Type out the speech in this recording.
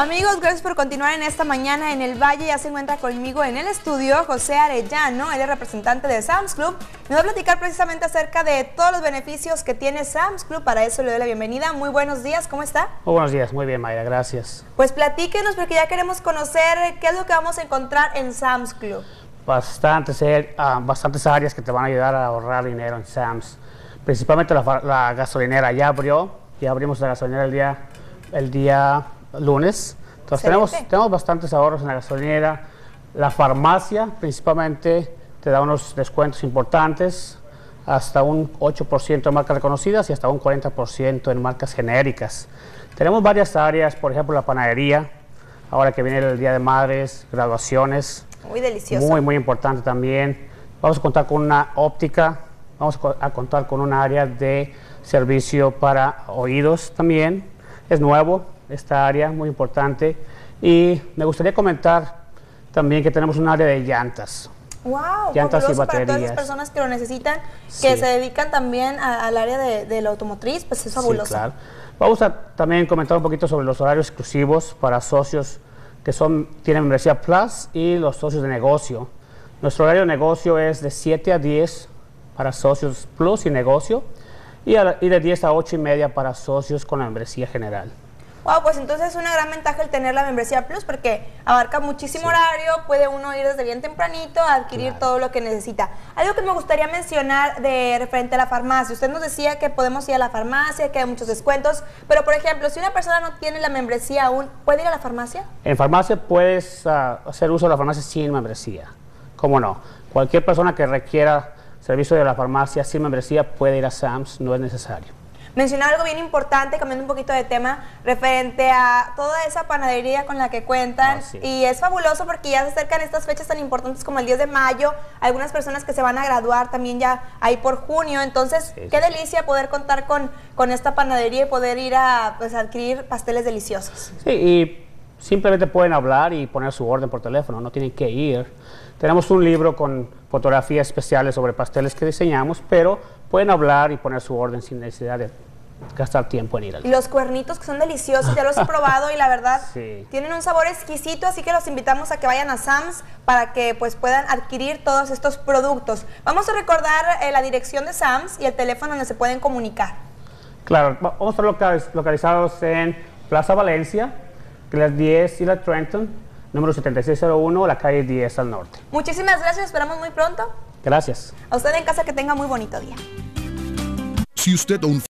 Amigos, gracias por continuar en esta mañana en el Valle. Ya se encuentra conmigo en el estudio José Arellano, él es representante de Sam's Club. Nos va a platicar precisamente acerca de todos los beneficios que tiene Sam's Club. Para eso le doy la bienvenida. Muy buenos días, ¿cómo está? Muy buenos días, muy bien, Mayra, gracias. Pues platíquenos porque ya queremos conocer qué es lo que vamos a encontrar en Sam's Club. Bastantes áreas que te van a ayudar a ahorrar dinero en Sam's. Principalmente la gasolinera ya abrimos la gasolinera el día lunes. Entonces tenemos bastantes ahorros en la gasolinera. La farmacia principalmente te da unos descuentos importantes, hasta un 8% en marcas reconocidas y hasta un 40% en marcas genéricas. Tenemos varias áreas, por ejemplo la panadería, ahora que viene el Día de Madres, graduaciones. Muy delicioso. Muy importante también. Vamos a contar con una óptica, vamos a contar con un área de servicio para oídos también. Es nuevo esta área, muy importante. Y me gustaría comentar también que tenemos un área de llantas. ¡Wow! Llantas y baterías. Para todas las personas que lo necesitan, que se dedican también al área de la automotriz, pues es fabuloso. Sí, claro. Vamos a también comentar un poquito sobre los horarios exclusivos para socios que tienen membresía Plus y los socios de negocio. Nuestro horario de negocio es de 7 a 10 para socios Plus y negocio y de 10 a 8 y media para socios con la membresía general. Wow, pues entonces es una gran ventaja el tener la membresía Plus porque abarca muchísimo horario, puede uno ir desde bien tempranito a adquirir todo lo que necesita. Algo que me gustaría mencionar referente a la farmacia, usted nos decía que podemos ir a la farmacia, que hay muchos descuentos, pero por ejemplo, si una persona no tiene la membresía aún, ¿puede ir a la farmacia? En farmacia puedes hacer uso de la farmacia sin membresía, ¿cómo no? Cualquier persona que requiera servicio de la farmacia sin membresía puede ir a Sam's, no es necesario. Mencionaba algo bien importante, cambiando un poquito de tema, referente a toda esa panadería con la que cuentan. Y es fabuloso porque ya se acercan estas fechas tan importantes como el 10 de mayo, algunas personas que se van a graduar también ya ahí por junio. Entonces, qué delicia poder contar con esta panadería y poder ir a adquirir pasteles deliciosos. Sí, y simplemente pueden hablar y poner su orden por teléfono, no tienen que ir. Tenemos un libro con fotografías especiales sobre pasteles que diseñamos, pero pueden hablar y poner su orden sin necesidad de gastar tiempo en ir al... Y los cuernitos que son deliciosos, ya los he probado y la verdad tienen un sabor exquisito, así que los invitamos a que vayan a Sam's para que pues puedan adquirir todos estos productos. Vamos a recordar la dirección de Sam's y el teléfono donde se pueden comunicar. Claro, vamos a estar localizados en Plaza Valencia, que es la 10 y la Trenton, número 7601, la calle 10 al norte. Muchísimas gracias, esperamos muy pronto. Gracias. A usted en casa que tenga muy bonito día. Si usted aún